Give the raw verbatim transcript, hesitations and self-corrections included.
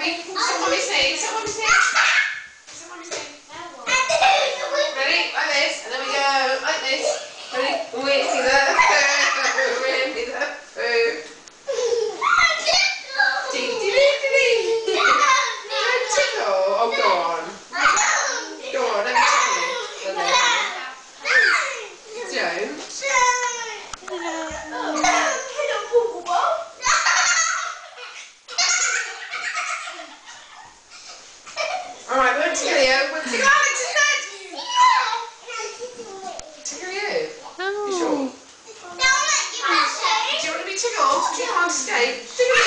Ready? Sit on mommy's knee. Sit on mommy's knee. Sit on mommy's knee. Ready? Like this. And then we go like this. Ready? We empty the poo. We empty the poo. Dee dee dee dee. Don't tickle. Oh, go on. Go on, let me tickle you. Don't. Alright, we'll tickle you. We'll tickle Alex instead. Tickle you. No. You sure? Do you want to be tickled? Because you can't escape. Tickle you.